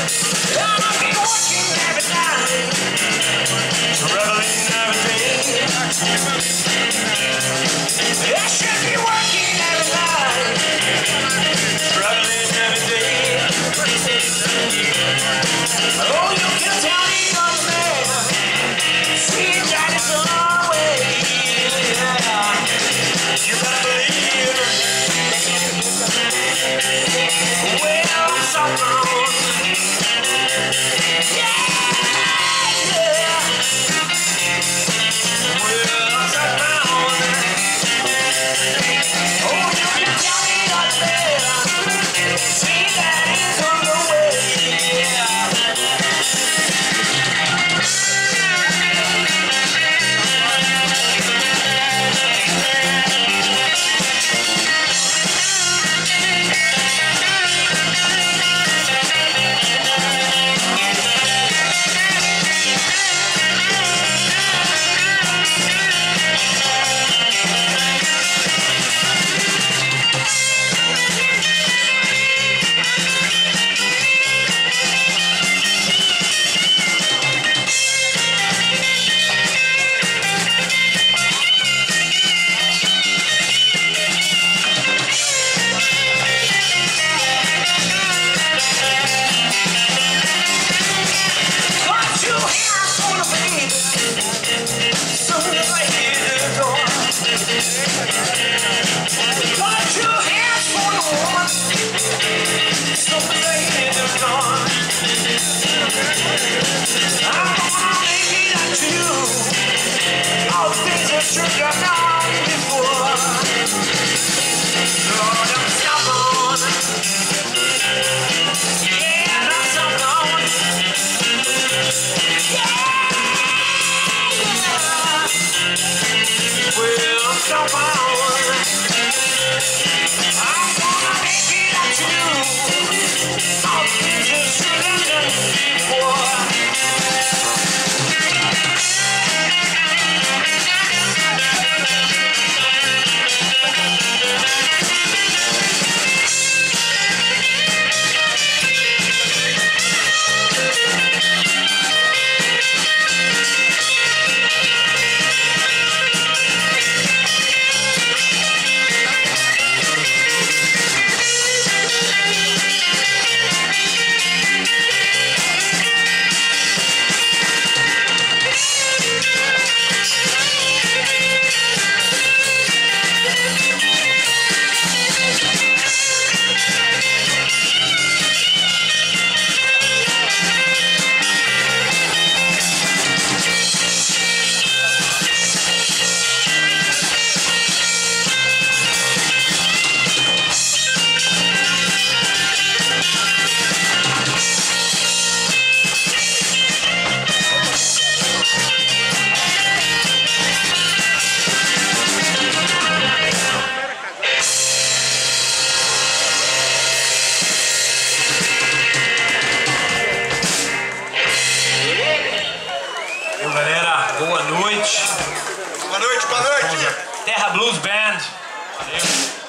I've been working every night, traveling every day. I should be working every night, traveling every day. Oh, you can tell me young man, seems that it's on our way. Yeah. You gotta believe. Well, somehow. Galera, boa noite. Boa noite, boa noite. Terra Blues Band. Valeu.